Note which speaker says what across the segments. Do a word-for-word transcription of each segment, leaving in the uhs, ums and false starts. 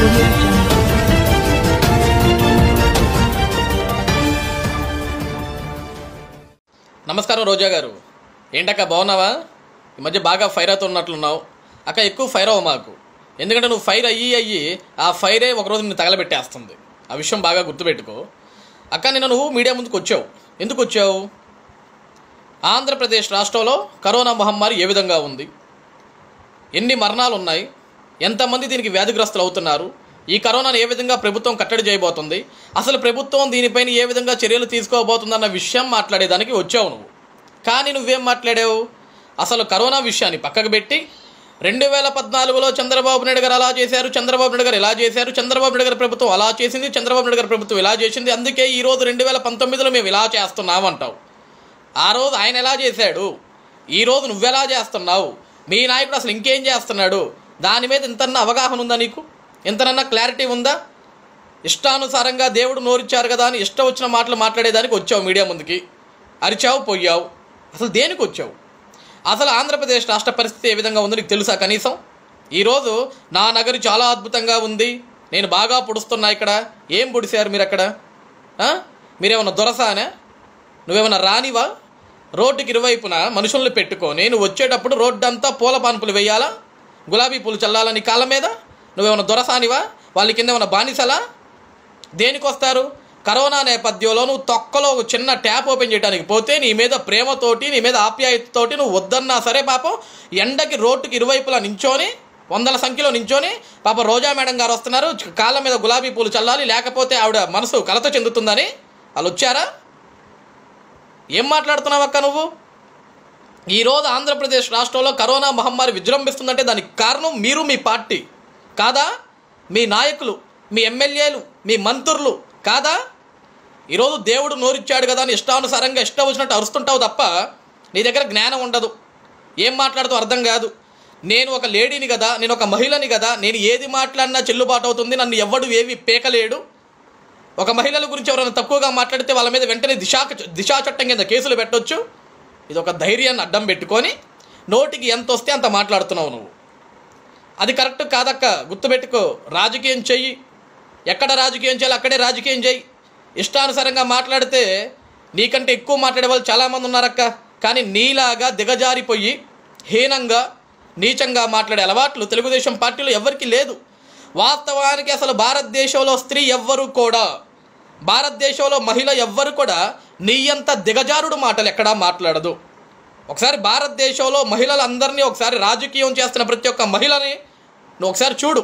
Speaker 1: audio jungle.
Speaker 2: నమస్కారం రోజా గారు, ఏంటక్క బాగున్నావా? ఈ మధ్య బాగా ఫైర్ అవుతున్నట్లున్నావు అక్క. ఎక్కువ ఫైర్ అవ్వ మాకు, ఎందుకంటే నువ్వు ఫైర్ అయ్యి అయ్యి ఆ ఫైరే ఒకరోజు నిన్ను తగలబెట్టేస్తుంది. ఆ విషయం బాగా గుర్తుపెట్టుకో అక్క. నిన్న నువ్వు మీడియా ముందుకు వచ్చావు, ఎందుకు వచ్చావు? ఆంధ్రప్రదేశ్ రాష్ట్రంలో కరోనా మహమ్మారి ఏ విధంగా ఉంది, ఎన్ని మరణాలు ఉన్నాయి, ఎంతమంది దీనికి వ్యాధిగ్రస్తులు అవుతున్నారు, ఈ కరోనాను ఏ విధంగా ప్రభుత్వం కట్టడి చేయబోతుంది, అసలు ప్రభుత్వం దీనిపైన ఏ విధంగా చర్యలు తీసుకోబోతుందన్న విషయం మాట్లాడేదానికి వచ్చావు నువ్వు. కానీ నువ్వేం మాట్లాడావు? అసలు కరోనా విషయాన్ని పక్కకు పెట్టి రెండు వేల పద్నాలుగులో చంద్రబాబు నాయుడు గారు అలా చేశారు, చంద్రబాబు నాయుడు గారు ఇలా చేశారు, చంద్రబాబు నాయుడు గారి ప్రభుత్వం అలా చేసింది, చంద్రబాబు నాయుడు గారి ప్రభుత్వం ఇలా చేసింది, అందుకే ఈరోజు రెండు వేల పంతొమ్మిదిలో మేము ఇలా చేస్తున్నామంటావు. ఆ రోజు ఆయన ఎలా చేశాడు, ఈరోజు నువ్వెలా చేస్తున్నావు, మీ నాయకుడు అసలు ఇంకేం చేస్తున్నాడు, దాని మీద ఇంతన్నా అవగాహన ఉందా నీకు? ఎంతనన్నా క్లారిటీ ఉందా? ఇష్టానుసారంగా దేవుడు నోరిచ్చారు కదా అని ఇష్టం వచ్చిన మాటలు మాట్లాడేదానికి వచ్చావు మీడియా ముందుకి, అరిచావు పోయావు. అసలు దేనికి వచ్చావు? అసలు ఆంధ్రప్రదేశ్ రాష్ట్ర పరిస్థితి ఏ విధంగా ఉందో నీకు తెలుసా కనీసం? ఈరోజు నా నగరు చాలా అద్భుతంగా ఉంది, నేను బాగా పొడుస్తున్నా. ఇక్కడ ఏం పొడిశారు మీరు? అక్కడ మీరేమన్నా దొరసానా? నువ్వేమన్నా రానివా? రోడ్డుకి ఇరువైపున మనుషుల్ని పెట్టుకొని నువ్వు వచ్చేటప్పుడు రోడ్డు అంతా పూల పాన్పులు వేయాలా, గులాబీ పూలు చల్లాలని కాళ్ళ మీద? నువ్వేమన్నా దొరసానివా? వాళ్ళ కింద ఏమన్నా బానిసలా? దేనికి వస్తారు? కరోనా నేపథ్యంలో నువ్వు తొక్కలో ఒక చిన్న ట్యాప్ ఓపెన్ చేయడానికి పోతే నీ మీద ప్రేమతోటి, నీ మీద ఆప్యాయతతోటి నువ్వు వద్దన్నా సరే పాపం ఎండకి రోడ్డుకి ఇరువైపులా నించోని, వందల సంఖ్యలో నించోని పాపం రోజా మేడం గారు వస్తున్నారు, కాళ్ళ మీద గులాబీ పూలు చల్లాలి, లేకపోతే ఆవిడ మనసు కలత చెందుతుందని వాళ్ళు వచ్చారా? ఏం మాట్లాడుతున్నావు అక్క నువ్వు? ఈరోజు ఆంధ్రప్రదేశ్ రాష్ట్రంలో కరోనా మహమ్మారి విజృంభిస్తుందంటే దానికి కారణం మీరు, మీ పార్టీ కాదా? మీ నాయకులు, మీ ఎమ్మెల్యేలు, మీ మంత్రులు కాదా? ఈరోజు దేవుడు నోరిచ్చాడు కదా అని ఇష్టానుసారంగా ఇష్టం వచ్చినట్టు అరుస్తుంటావు తప్ప నీ దగ్గర జ్ఞానం ఉండదు. ఏం మాట్లాడుతూ అర్థం కాదు. నేను ఒక లేడీని కదా, నేను ఒక మహిళని కదా, నేను ఏది మాట్లాడినా చెల్లుబాటు అవుతుంది, నన్ను ఎవ్వడు ఏవి పేకలేడు. ఒక మహిళల గురించి ఎవరైనా తక్కువగా మాట్లాడితే వాళ్ళ మీద వెంటనే దిశా దిశా చట్టం కింద కేసులు పెట్టొచ్చు. ఇది ఒక ధైర్యాన్ని అడ్డం పెట్టుకొని నోటికి ఎంత వస్తే అంత మాట్లాడుతున్నావు నువ్వు. అది కరెక్ట్ కాదక్క, గుర్తుపెట్టుకో. రాజకీయం చెయ్యి, ఎక్కడ రాజకీయం చేయాలి అక్కడే రాజకీయం చేయి. ఇష్టానుసారంగా మాట్లాడితే నీకంటే ఎక్కువ మాట్లాడే వాళ్ళు చాలామంది ఉన్నారక్క. కానీ నీలాగా దిగజారిపోయి హీనంగా నీచంగా మాట్లాడే అలవాట్లు తెలుగుదేశం పార్టీలో ఎవరికీ లేదు. వాస్తవానికి అసలు భారతదేశంలో స్త్రీ ఎవ్వరు కూడా, భారతదేశంలో మహిళ ఎవ్వరు కూడా నీ అంత దిగజారుడు మాటలు ఎక్కడా మాట్లాడదు. ఒకసారి భారతదేశంలో మహిళలందరినీ ఒకసారి రాజకీయం చేస్తున్న ప్రతి ఒక్క మహిళని నువ్వు ఒకసారి చూడు,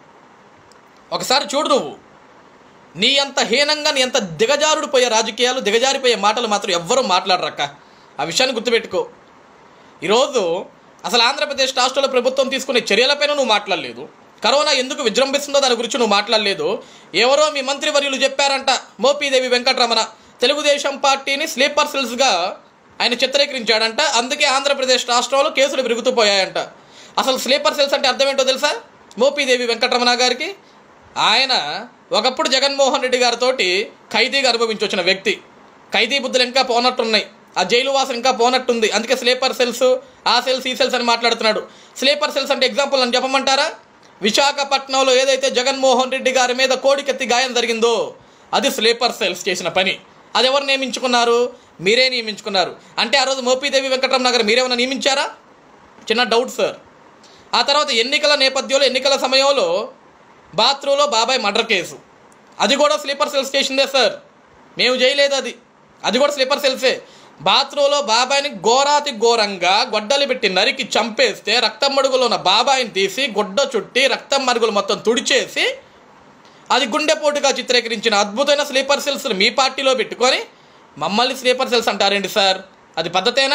Speaker 2: ఒకసారి చూడు నువ్వు. నీ అంత హీనంగా, నీ అంత దిగజారుడిపోయే రాజకీయాలు, దిగజారిపోయే మాటలు మాత్రం ఎవ్వరూ మాట్లాడరక్క. ఆ విషయాన్ని గుర్తుపెట్టుకో. ఈరోజు అసలు ఆంధ్రప్రదేశ్ రాష్ట్రంలో ప్రభుత్వం తీసుకునే చర్యలపైన నువ్వు మాట్లాడలేదు. కరోనా ఎందుకు విజృంభిస్తుందో దాని గురించి నువ్వు మాట్లాడలేదు. ఎవరో మీ మంత్రివర్యులు చెప్పారంట, మోపిదేవి వెంకటరమణ తెలుగుదేశం పార్టీని స్లీపర్ సెల్స్గా ఆయన చిత్రీకరించాడంట, అందుకే ఆంధ్రప్రదేశ్ రాష్ట్రంలో కేసులు పెరుగుతూ పోయాయంట. అసలు స్లీపర్ సెల్స్ అంటే అర్థం ఏంటో తెలుసా? మోపిదేవి వెంకటరమణ గారికి ఆయన ఒకప్పుడు జగన్మోహన్ రెడ్డి గారితో ఖైదీగా అనుభవించి వచ్చిన వ్యక్తి. ఖైదీ బుద్ధులు ఇంకా పోనట్టున్నాయి, ఆ జైలు వాసన ఇంకా పోనట్టుంది, అందుకే స్లీపర్ సెల్స్, ఆ సెల్స్, ఈ సెల్స్ అని మాట్లాడుతున్నాడు. స్లీపర్ సెల్స్ అంటే ఎగ్జాంపుల్ అని చెప్పమంటారా? విశాఖపట్నంలో ఏదైతే జగన్మోహన్ రెడ్డి గారి మీద కోడికెత్తి గాయం జరిగిందో అది స్లీపర్ సెల్స్ చేసిన పని. అది ఎవరు నియమించుకున్నారు? మీరే నియమించుకున్నారు. అంటే ఆ రోజు మోపిదేవి వెంకటరమణ గారు మీరేమైనా నియమించారా? చిన్న డౌట్ సార్. ఆ తర్వాత ఎన్నికల నేపథ్యంలో, ఎన్నికల సమయంలో బాత్రూంలో బాబాయ్ మర్డర్ కేసు, అది కూడా స్లీపర్ సెల్స్ చేసిందే సార్, మేము చేయలేదు. అది అది కూడా స్లీపర్ సెల్సే. బాత్రూంలో బాబాయిని ఘోరాతి ఘోరంగా గొడ్డలు పెట్టి నరికి చంపేస్తే రక్తం మడుగులో ఉన్న బాబాయిని తీసి గుడ్డ చుట్టి రక్తం మడుగులు మొత్తం తుడిచేసి అది గుండెపోటుగా చిత్రీకరించిన అద్భుతమైన స్లీపర్ సెల్స్ మీ పార్టీలో పెట్టుకొని మమ్మల్ని స్లీపర్ సెల్స్ అంటారేంటి సార్? అది పద్ధతేనా?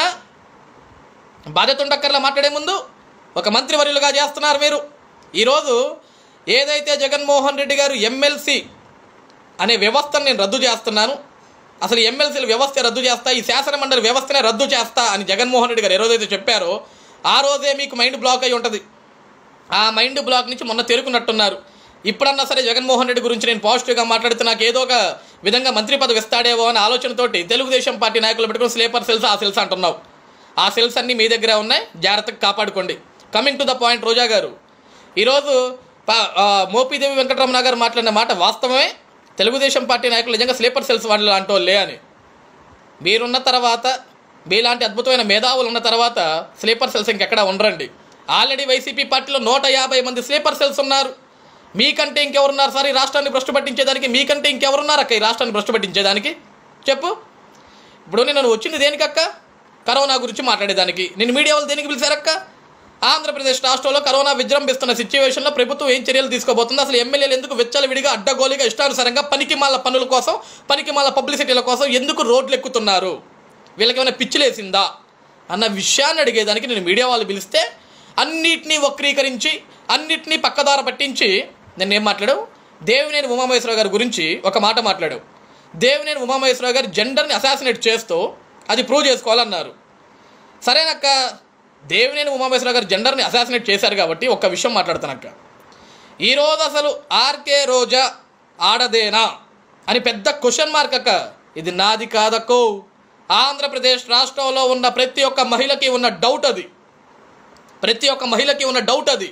Speaker 2: బాధ్యత ఉండక్కర్లా మాట్లాడే ముందు ఒక మంత్రివర్యులుగా చేస్తున్నారు మీరు. ఈరోజు ఏదైతే జగన్మోహన్ రెడ్డి గారు ఎమ్మెల్సీ అనే వ్యవస్థను నేను రద్దు చేస్తున్నాను, అసలు ఎమ్మెల్సీల వ్యవస్థ రద్దు చేస్తా, ఈ శాసనమండలి వ్యవస్థనే రద్దు చేస్తా అని జగన్మోహన్ రెడ్డి గారు ఏ రోజైతే చెప్పారో ఆ రోజే మీకు మైండ్ బ్లాక్ అయి ఉంటుంది. ఆ మైండ్ బ్లాక్ నుంచి మొన్న తేరుకున్నట్టున్నారు. ఇప్పుడన్నా సరే జగన్మోహన్ రెడ్డి గురించి నేను పాజిటివ్గా మాట్లాడితే నాకు ఏదో ఒక విధంగా మంత్రి పదవి ఇస్తాడేమో అనే ఆలోచనతోటి తెలుగుదేశం పార్టీ నాయకులు పెట్టుకుని స్లీపర్ సెల్స్, ఆ సెల్స్ అంటున్నావు. ఆ సెల్స్ అన్నీ మీ దగ్గర ఉన్నాయి, జాగ్రత్తగా కాపాడుకోండి. Coming to the point Roja గారు, ఈరోజు మోపిదేవి వెంకటరమణ గారు మాట్లాడిన మాట వాస్తవమే. తెలుగుదేశం పార్టీ నాయకులు నిజంగా స్లీపర్ సెల్స్ వాళ్ళు అంటోళ్ళే అని. మీరున్న తర్వాత, మీలాంటి అద్భుతమైన మేధావులు ఉన్న తర్వాత స్లీపర్ సెల్స్ ఇంకెక్కడా ఉండరండి. ఆల్రెడీ వైసీపీ పార్టీలో నూట యాభై మంది స్లీపర్ సెల్స్ ఉన్నారు. మీకంటే ఇంకెవరున్నారు సార్ ఈ రాష్ట్రాన్ని భ్రష్టు పట్టించేదానికి? మీకంటే ఇంకెవరున్నారు అక్క ఈ రాష్ట్రాన్ని భ్రష్టు పట్టించేదానికి? చెప్పు. ఇప్పుడు నేను వచ్చింది దేనికక్క? కరోనా గురించి మాట్లాడేదానికి. నేను మీడియా వాళ్ళు దేనికి పిలిచారక్క? ఆంధ్రప్రదేశ్ రాష్ట్రంలో కరోనా విజృంభిస్తున్న సిచ్యువేషన్లో ప్రభుత్వం ఏం చర్యలు తీసుకోబోతుంది? అసలు ఎమ్మెల్యేలు ఎందుకు విచ్చలవిడిగా అడ్డగోలిగా ఇష్టానుసారంగా పనికిమాల పనుల కోసం, పనికిమాల పబ్లిసిటీల కోసం ఎందుకు రోడ్లు ఎక్కుతున్నారు? వీళ్ళకి ఏమైనా పిచ్చిలేసిందా అన్న విషయాన్ని అడిగేదానికి నేను మీడియా వాళ్ళు పిలిస్తే అన్నిటినీ వక్రీకరించి, అన్నిటినీ పక్కదార పట్టించి నేను ఏం మాట్లాడావు? దేవినేని ఉమామహేశ్వరరావు గారి గురించి ఒక మాట మాట్లాడావు. దేవినేని ఉమామహేశ్వరరావు గారి జెండర్ని అసాసినేట్ చేస్తూ అది ప్రూవ్ చేసుకోవాలన్నారు. సరేనక్క, దేవినేని ఉమామహేశ్వరరావు గారు జెండర్ని అసాసినేట్ చేశారు కాబట్టి ఒక్క విషయం మాట్లాడుతానక్క. ఈరోజు అసలు ఆర్కే రోజా ఆడదేనా అని పెద్ద క్వశ్చన్ మార్క్ అక్క. ఇది నాది కాదక్కో, ఆంధ్రప్రదేశ్ రాష్ట్రంలో ఉన్న ప్రతి ఒక్క మహిళకి ఉన్న డౌట్ అది. ప్రతి ఒక్క మహిళకి ఉన్న డౌట్ అది.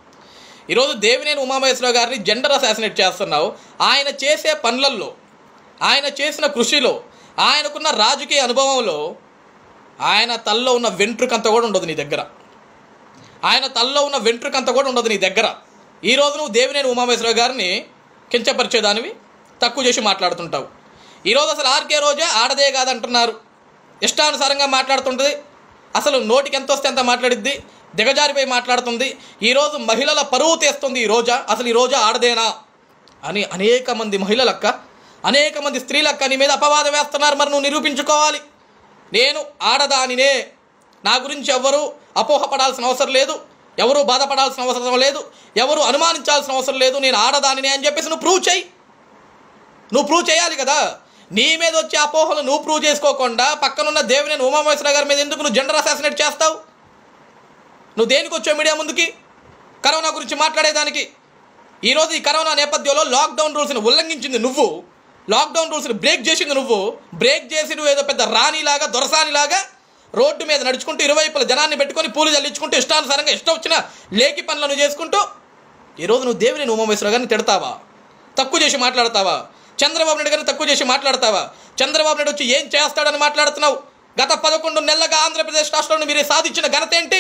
Speaker 2: ఈరోజు దేవినేని ఉమామహేశ్వరరావు గారిని జెండర్ అసాసినేట్ చేస్తున్నావు. ఆయన చేసే పనులల్లో, ఆయన చేసిన కృషిలో, ఆయనకున్న రాజకీయ అనుభవంలో ఆయన తల్లో ఉన్న వెంట్రుకంత కూడా ఉండదు నీ దగ్గర. ఆయన తల్లో ఉన్న వెంట్రుకంత కూడా ఉండదు నీ దగ్గర. ఈరోజు నువ్వు దేవినేని ఉమామహేశ్వరరావు గారిని కించపరిచేదానివి, తక్కువ చేసి మాట్లాడుతుంటావు. ఈరోజు అసలు ఆర్కే రోజే ఆడదే కాదంటున్నారు. ఇష్టానుసారంగా మాట్లాడుతుంటుంది. అసలు నోటికి ఎంత వస్తే ఎంత మాట్లాడిద్ది, దిగజారిపోయి మాట్లాడుతుంది. ఈరోజు మహిళల పరువు తీస్తుంది ఈ రోజా. అసలు ఈ రోజా ఆడదేనా అని అనేక మంది మహిళలక్క, అనేక మంది స్త్రీలక్క నీ మీద అపవాదం వేస్తున్నారు. మరి నువ్వు నిరూపించుకోవాలి. నేను ఆడదానినే, నా గురించి ఎవరు అపోహపడాల్సిన అవసరం లేదు, ఎవరు బాధపడాల్సిన అవసరం లేదు, ఎవరు అనుమానించాల్సిన అవసరం లేదు. నేను ఆడదానినే అని చెప్పేసి నువ్వు ప్రూవ్ చేయి. నువ్వు ప్రూవ్ చేయాలి కదా. నీ మీద వచ్చే అపోహలు నువ్వు ప్రూవ్ చేసుకోకుండా పక్కనున్న దేవినేని ఉమామహేశ్వరరావు గారి మీద ఎందుకు నువ్వు జెండర్ అసాసినేట్ చేస్తావు? నువ్వు దేనికి వచ్చావు మీడియా ముందుకి? కరోనా గురించి మాట్లాడేదానికి. ఈరోజు ఈ కరోనా నేపథ్యంలో లాక్డౌన్ రూల్స్ని ఉల్లంఘించింది నువ్వు, లాక్డౌన్ రూల్స్ని బ్రేక్ చేసింది నువ్వు. బ్రేక్ చేసి నువ్వు ఏదో పెద్ద రాణిలాగా, దొరసానిలాగా రోడ్డు మీద నడుచుకుంటూ ఇరువైపుల జనాన్ని పెట్టుకొని పూలు చల్లించుకుంటూ ఇష్టానుసారంగా ఇష్టం వచ్చిన లేకి పనులను చేసుకుంటూ ఈరోజు నువ్వు దేవినేని ఉమామహేశ్వరరావు గారిని తిడతావా? తక్కువ చేసి మాట్లాడతావా? చంద్రబాబు నాయుడు గారిని తక్కువ చేసి మాట్లాడతావా? చంద్రబాబు నాయుడు వచ్చి ఏం చేస్తాడని మాట్లాడుతున్నావు? గత పదకొండు నెలలుగా ఆంధ్రప్రదేశ్ రాష్ట్రంలో మీరు సాధించిన ఘనత ఏంటి?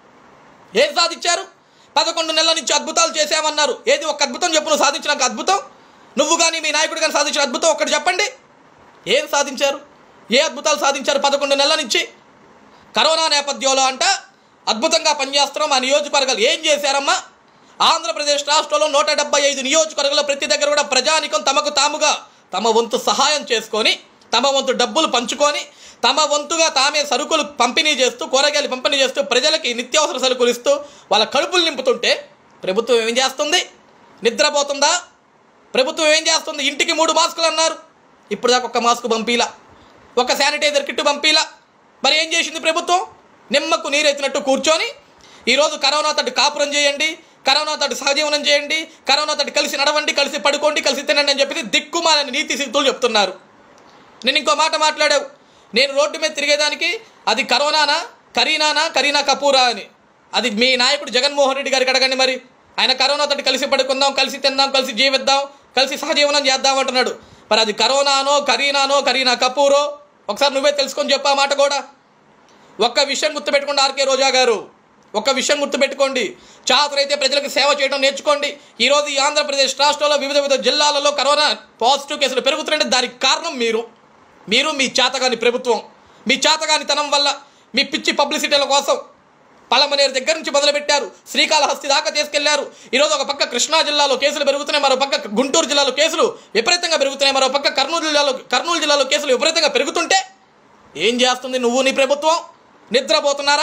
Speaker 2: ఏం సాధించారు? పదకొండు నెలల నుంచి అద్భుతాలు చేసామన్నారు. ఏది ఒక అద్భుతం చెప్పు, నువ్వు సాధించిన అద్భుతం, నువ్వు కానీ మీ నాయకుడు కానీ సాధించిన అద్భుతం ఒక్కటి చెప్పండి. ఏం సాధించారు? ఏ అద్భుతాలు సాధించారు పదకొండు నెలల నుంచి? కరోనా నేపథ్యంలో అంట అద్భుతంగా పనిచేస్తున్నాం. మా నియోజకవర్గాలు ఏం చేశారమ్మా? ఆంధ్రప్రదేశ్ రాష్ట్రంలో నూట డెబ్బై ఐదు నియోజకవర్గాల్లో ప్రతి దగ్గర కూడా ప్రజానికం తమకు తాముగా తమ వంతు సహాయం చేసుకొని, తమ వంతు డబ్బులు పంచుకొని, తమ వంతుగా తామే సరుకులు పంపిణీ చేస్తూ, కూరగాయలు పంపిణీ చేస్తూ, ప్రజలకి నిత్యావసర సరుకులు ఇస్తూ వాళ్ళ కడుపులు నింపుతుంటే ప్రభుత్వం ఏం చేస్తుంది? నిద్రపోతుందా? ప్రభుత్వం ఏం చేస్తుంది? ఇంటికి మూడు మాస్కులు అన్నారు, ఇప్పుడు దాకా ఒక్క మాస్క్ పంపిలా, ఒక శానిటైజర్ కిట్టు పంపిలా. మరి ఏం చేసింది ప్రభుత్వం? నిమ్మకు నీరెత్తినట్టు కూర్చొని ఈరోజు కరోనా తోటి కాపురం చేయండి, కరోనా తోటి సహజీవనం చేయండి, కరోనా తోటి కలిసి నడవండి, కలిసి పడుకోండి, కలిసి తినండి అని చెప్పేసి దిక్కుమాలని నీతి సిద్ధులు చెప్తున్నారు. నేను ఇంకో మాట మాట్లాడావు, నేను రోడ్డు మీద తిరిగేదానికి అది కరోనానా, కరీనానా, కరీనా కపూరా అని. అది మీ నాయకుడు జగన్మోహన్ రెడ్డి గారికి అడగండి. మరి ఆయన కరోనాతో కలిసి పడుకుందాం, కలిసి తిందాం, కలిసి జీవిద్దాం, కలిసి సహజీవనం చేద్దాం అంటున్నాడు. మరి అది కరోనానో, కరీనానో, కరీనా కపూరో ఒకసారి నువ్వే తెలుసుకొని చెప్పు ఆ మాట కూడా. ఒక్క విషయం గుర్తుపెట్టుకోండి ఆర్కే రోజా గారు, ఒక్క విషయం గుర్తుపెట్టుకోండి. చాతురైతే ప్రజలకు సేవ చేయడం నేర్చుకోండి. ఈరోజు ఈ ఆంధ్రప్రదేశ్ రాష్ట్రంలో వివిధ వివిధ జిల్లాలలో కరోనా పాజిటివ్ కేసులు పెరుగుతున్నాయంటే దానికి కారణం మీరు మీరు మీ చేతగాని ప్రభుత్వం, మీ చేతగాని తనం వల్ల, మీ పిచ్చి పబ్లిసిటీల కోసం పలమనేరు దగ్గర నుంచి మొదలుపెట్టారు, శ్రీకాళహస్తి దాకా తీసుకెళ్లారు. ఈరోజు ఒక పక్క కృష్ణా జిల్లాలో కేసులు పెరుగుతున్నాయి, మరో పక్క గుంటూరు జిల్లాలో కేసులు విపరీతంగా పెరుగుతున్నాయి, మరో పక్క కర్నూలు జిల్లాలో కర్నూలు జిల్లాలో కేసులు విపరీతంగా పెరుగుతుంటే ఏం చేస్తుంది నువ్వు నీ ప్రభుత్వం? నిద్రపోతున్నారా?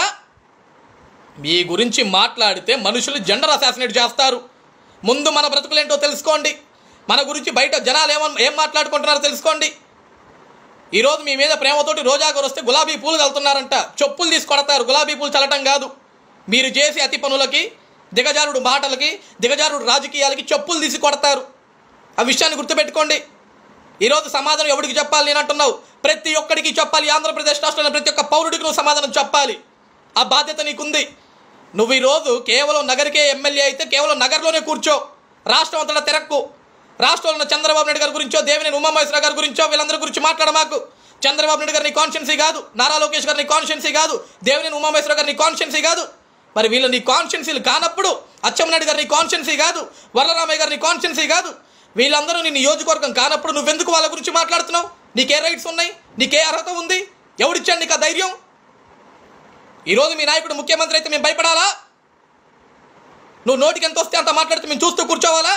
Speaker 2: మీ గురించి మాట్లాడితే మనుషులు జెండర్ అసాసినేట్ చేస్తారు. ముందు మన బ్రతుకులేంటో తెలుసుకోండి. మన గురించి బయట జనాలు ఏమో ఏం మాట్లాడుకుంటున్నారో తెలుసుకోండి. ఈరోజు మీ మీద ప్రేమతోటి రోజా గారు వస్తే గులాబీ పూలు చల్లుతున్నారంట, చెప్పులు తీసి కొడతారు. గులాబీ పూలు చల్లటం కాదు, మీరు చేసే అతి పనులకి, దిగజారుడు మాటలకి, దిగజారుడు రాజకీయాలకి చెప్పులు తీసి కొడతారు. ఆ విషయాన్ని గుర్తుపెట్టుకోండి. ఈరోజు సమాధానం ఎవరికి చెప్పాలి నేను అంటున్నావు? ప్రతి ఒక్కడికి చెప్పాలి. ఆంధ్రప్రదేశ్ రాష్ట్రంలో ప్రతి ఒక్క పౌరుడికి నువ్వు సమాధానం చెప్పాలి. ఆ బాధ్యత నీకుంది. నువ్వు ఈరోజు కేవలం నగరికే ఎమ్మెల్యే అయితే కేవలం నగర్లోనే కూర్చో, రాష్ట్రం అంతటా తిరక్కు. రాష్ట్రంలో ఉన్న చంద్రబాబు నాయుడు గారి గురించో, దేవినేని ఉమామహేశ్వరరావు గారి గురించో వీళ్ళందరి గురించి మాట్లాడ మాకు. చంద్రబాబు నాయుడు గారిని కాన్షియన్సీ కాదు, నారా లోకేష్ గారిని కాన్షియన్సీ కాదు, దేవినేని ఉమామహేశ్వరరావు గారిని కాన్షియన్సీ కాదు. మరి వీళ్ళు నీ కాన్షియన్సీలు కానప్పుడు అచ్చెన్నాయుడు గారిని కాన్షియన్సీ కాదు, వరలరామయ్య గారిని కాన్షియన్సీ కాదు, వీళ్ళందరూ నీ నియోజకవర్గం కానప్పుడు నువ్వెందుకు వాళ్ళ గురించి మాట్లాడుతున్నావు? నీకే రైట్స్ ఉన్నాయి? నీకే అర్హత ఉంది? ఎవడిచ్చాడు నీకు ఆ ధైర్యం? ఈరోజు మీ నాయకుడు ముఖ్యమంత్రి అయితే మేము భయపడాలా? నువ్వు నోటికి ఎంత వస్తే అంత మాట్లాడితే మేము చూస్తూ కూర్చోవాలా?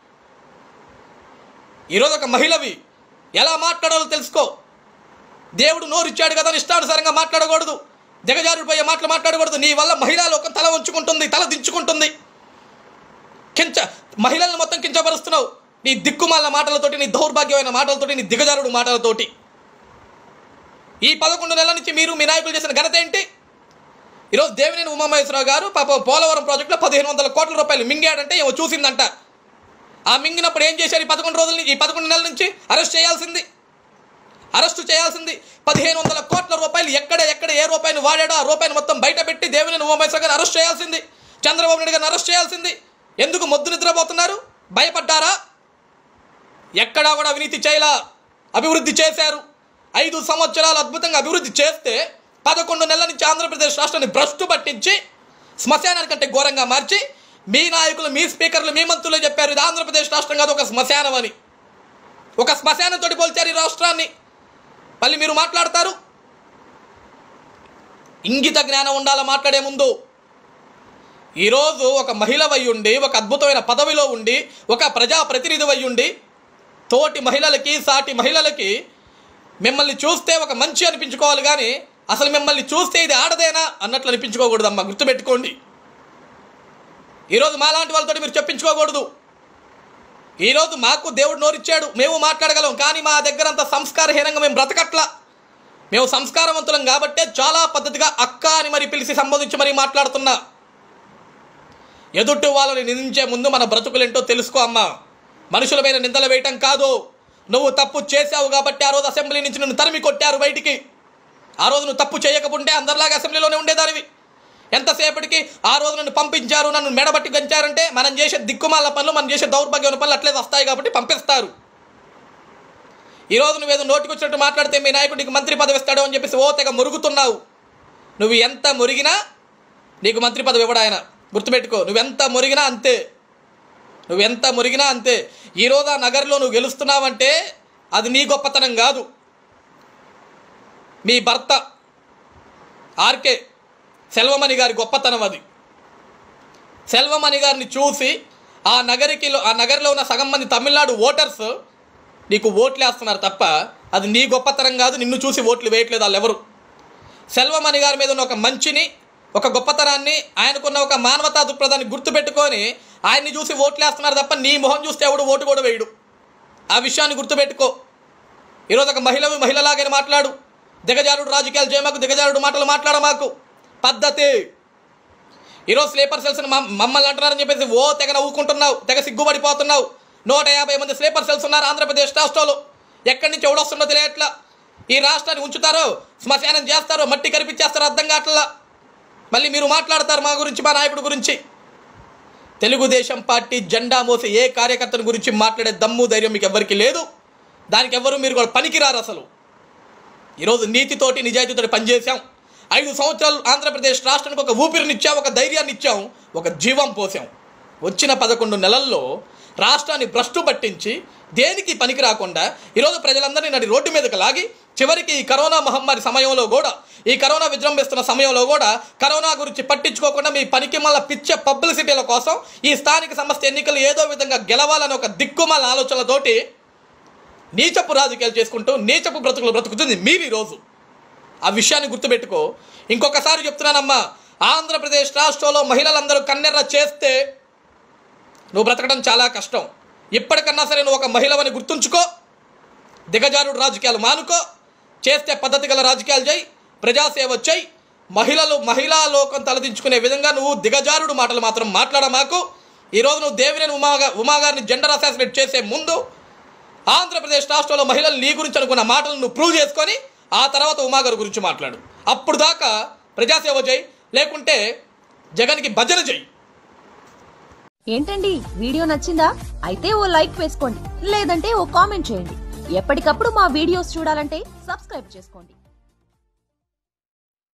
Speaker 2: ఈరోజు ఒక మహిళవి ఎలా మాట్లాడాలో తెలుసుకో. దేవుడు నోరిచ్చాడు కదా, ఇష్టానుసారంగా మాట్లాడకూడదు, దిగజారుడిపోయే మాటలు మాట్లాడకూడదు. నీ వల్ల మహిళా లోకం తల వంచుకుంటుంది, తల దించుకుంటుంది. కించ మహిళలను మొత్తం కించపరుస్తున్నావు నీ దిక్కుమాల మాటలతోటి, నీ దౌర్భాగ్యమైన మాటలతోటి, నీ దిగజారుడు మాటలతోటి. ఈ పదకొండు నెలల నుంచి మీరు మీ నాయకులు చేసిన ఘనత ఏంటి? ఈరోజు దేవినేని ఉమామహేశ్వరరావు గారు పాప పోలవరం ప్రాజెక్టులో పదిహేను వందల కోట్ల రూపాయలు మింగాడంటే ఏమో చూసిందంట. ఆ మింగినప్పుడు ఏం చేశారు? ఈ పదకొండు రోజుల నుంచి, ఈ పదకొండు నెలల నుంచి అరెస్ట్ చేయాల్సింది, అరెస్టు చేయాల్సింది. పదిహేను వందల కోట్ల రూపాయలు ఎక్కడ ఎక్కడ ఏ రూపాయిని వాడాడో ఆ రూపాయిని మొత్తం బయట పెట్టి దేవినేని ఉమామహేశ్వరరావు గారిని అరెస్ట్ చేయాల్సింది, చంద్రబాబు నాయుడు గారిని అరెస్ట్ చేయాల్సింది. ఎందుకు మొద్దు నిద్రపోతున్నారు? భయపడ్డారా? ఎక్కడా కూడా అవినీతి చేయలా, అభివృద్ధి చేశారు. ఐదు సంవత్సరాలు అద్భుతంగా అభివృద్ధి చేస్తే పదకొండు నెలల నుంచి ఆంధ్రప్రదేశ్ రాష్ట్రాన్ని భ్రష్టు పట్టించి శ్మశానానికంటే ఘోరంగా మార్చి మీ నాయకులు, మీ స్పీకర్లు, మీ మంత్రులు చెప్పారు ఇది ఆంధ్రప్రదేశ్ రాష్ట్రం కాదు, ఒక శ్మశానం అని. ఒక శ్మశానంతో పోల్చారు ఈ రాష్ట్రాన్ని. మళ్ళీ మీరు మాట్లాడతారు. ఇంగిత జ్ఞానం ఉండాలా మాట్లాడే ముందు. ఈరోజు ఒక మహిళ వయ్యుండి, ఒక అద్భుతమైన పదవిలో ఉండి, ఒక ప్రజాప్రతినిధి వయ్యుండి, తోటి మహిళలకి, సాటి మహిళలకి మిమ్మల్ని చూస్తే ఒక మంచి అనిపించుకోవాలి కానీ అసలు మిమ్మల్ని చూస్తే ఇది ఆడదేనా అన్నట్లు అనిపించుకోకూడదమ్మా, గుర్తుపెట్టుకోండి. ఈరోజు మాలాంటి వాళ్ళతో మీరు చెప్పించుకోకూడదు. ఈరోజు మాకు దేవుడు నోరిచ్చాడు, మేము మాట్లాడగలం, కానీ మా దగ్గర అంత సంస్కారహీనంగా మేము బ్రతకట్లా. మేము సంస్కారవంతులం కాబట్టే చాలా పద్ధతిగా అక్క అని మరి పిలిచి సంబోధించి మరీ మాట్లాడుతున్నా. ఎదుటి వాళ్ళని నిందించే ముందు మన బ్రతుకులేంటో తెలుసుకో అమ్మా. మనుషుల మీద నిందలు వేయటం కాదు. నువ్వు తప్పు చేశావు కాబట్టి ఆ రోజు అసెంబ్లీ నుంచి నిన్ను తరిమి కొట్టారు బయటికి. ఆ రోజు నువ్వు తప్పు చేయకపోతే అందరిలాగా అసెంబ్లీలోనే ఉండేదానివి. ఎంతసేపటికి ఆ రోజు నన్ను పంపించారు, నన్ను మెడబట్టి గంచారంటే మనం చేసే దిక్కుమాల పనులు, మనం చేసే దౌర్భాగ్యమైన పనులు అట్లే వస్తాయి కాబట్టి పంపిస్తారు. ఈరోజు నువ్వేదో నోటికి వచ్చినట్టు మాట్లాడితే మీ నాయకుడు నీకు మంత్రి పదవి ఇస్తాడు అని చెప్పేసి ఓ తెగ మురుగుతున్నావు. నువ్వు ఎంత మురిగినా నీకు మంత్రి పదవి ఇవ్వడు ఆయన, గుర్తుపెట్టుకో. నువ్వెంత మురిగినా అంతే, నువ్వెంత మురిగినా అంతే. ఈరోజు ఆ నగర్లో నువ్వు గెలుస్తున్నావంటే అది నీ గొప్పతనం కాదు, మీ భర్త ఆర్కే సెల్వమణి గారి గొప్పతనం అది. సెల్వమణి గారిని చూసి ఆ నగరికి ఆ నగరిలో ఉన్న సగం మంది తమిళనాడు ఓటర్స్ నీకు ఓట్లు వేస్తున్నారు తప్ప అది నీ గొప్పతనం కాదు. నిన్ను చూసి ఓట్లు వేయట్లేదు వాళ్ళు ఎవరు. సెల్వమణి గారి మీద ఉన్న ఒక మంచిని, ఒక గొప్పతనాన్ని, ఆయనకున్న ఒక మానవతా దృక్పథాన్ని గుర్తుపెట్టుకొని ఆయన్ని చూసి ఓట్లు వేస్తున్నారు తప్ప నీ మొహం చూస్తే ఎవడు ఓటు కూడా వేయడు. ఆ విషయాన్ని గుర్తుపెట్టుకో. ఈరోజు ఒక మహిళ మహిళలాగానే మాట్లాడు, దిగజారుడు రాజకీయాలు చేయమాకు, దిగజారుడు మాటలు మాట్లాడమాకు, పద్ధతి. ఈరోజు స్లీపర్ సెల్స్ మమ్మల్ని అంటున్నారని చెప్పేసి ఓ తెగ నవ్వుకుంటున్నావు, తెగ సిగ్గుపడిపోతున్నావు. నూట యాభై మంది స్లీపర్ సెల్స్ ఉన్నారు ఆంధ్రప్రదేశ్ రాష్ట్రంలో. ఎక్కడి నుంచి ఎవడొస్తుందో తెలియట్లా. ఈ రాష్ట్రాన్ని ఉంచుతారో శ్మశానం చేస్తారో మట్టి కరిపించేస్తారో అర్థం కావట్లా. మళ్ళీ మీరు మాట్లాడతారు మా గురించి, మా నాయకుడి గురించి. తెలుగుదేశం పార్టీ జెండా మోసే ఏ కార్యకర్తల గురించి మాట్లాడే దమ్ము ధైర్యం మీకు ఎవరికి లేదు. దానికి ఎవరు మీరు కూడా పనికిరారు అసలు. ఈరోజు నీతితోటి నిజాయితీతోటి పనిచేసాం. ఐదు సంవత్సరాలు ఆంధ్రప్రదేశ్ రాష్ట్రానికి ఒక ఊపిరినిచ్చాం, ఒక ధైర్యాన్ని ఇచ్చాం, ఒక జీవం పోసాం. వచ్చిన పదకొండు నెలల్లో రాష్ట్రాన్ని భ్రష్టు పట్టించి దేనికి పనికి రాకుండా ఈరోజు ప్రజలందరినీ నడి రోడ్డు మీదకి లాగి చివరికి ఈ కరోనా మహమ్మారి సమయంలో కూడా, ఈ కరోనా విజృంభిస్తున్న సమయంలో కూడా కరోనా గురించి పట్టించుకోకుండా మీ పనికి మళ్ళీ పిచ్చే పబ్లిసిటీల కోసం ఈ స్థానిక సంస్థ ఎన్నికలు ఏదో విధంగా గెలవాలని ఒక దిక్కుమాల ఆలోచనలతోటి నీచపు రాజకీయాలు చేసుకుంటూ నీచపు బ్రతుకులు బ్రతుకుతుంది మీరు ఈరోజు. ఆ విషయాన్ని గుర్తుపెట్టుకో. ఇంకొకసారి చెప్తున్నానమ్మా, ఆంధ్రప్రదేశ్ రాష్ట్రంలో మహిళలందరూ కన్నెర్ర చేస్తే నువ్వు బ్రతకడం చాలా కష్టం. ఇప్పటికన్నా సరే నువ్వు ఒక మహిళవని గుర్తుంచుకో. దిగజారుడు రాజకీయాలు మానుకో. చేస్తే పద్ధతి గల రాజకీయాలు చేయి, ప్రజాసేవ చేయి. మహిళలు మహిళా లోకం తలదించుకునే విధంగా నువ్వు దిగజారుడు మాటలు మాత్రం మాట్లాడమాకు. ఈరోజు నువ్వు దేవినేని ఉమా ఉమాగారిని జెండర్ అసాసినేట్ చేసే ముందు ఆంధ్రప్రదేశ్ రాష్ట్రంలో మహిళలు నీ గురించి అనుకున్న మాటలను నువ్వు ప్రూవ్ చేసుకొని ఆ తర్వాత ఉమాగారి గురించి మాట్లాడు. అప్పుడు దాకా ప్రజాసేవ చేయి, లేకుంటే జగన్కి భజన చెయ్యి.
Speaker 1: ఏంటండి వీడియో నచ్చిందా? అయితే ఓ లైక్ వేసుకోండి, లేదంటే ఓ కామెంట్ చేయండి. ఎప్పటికప్పుడు మా వీడియోస్ చూడాలంటే సబ్స్క్రైబ్ చేసుకోండి.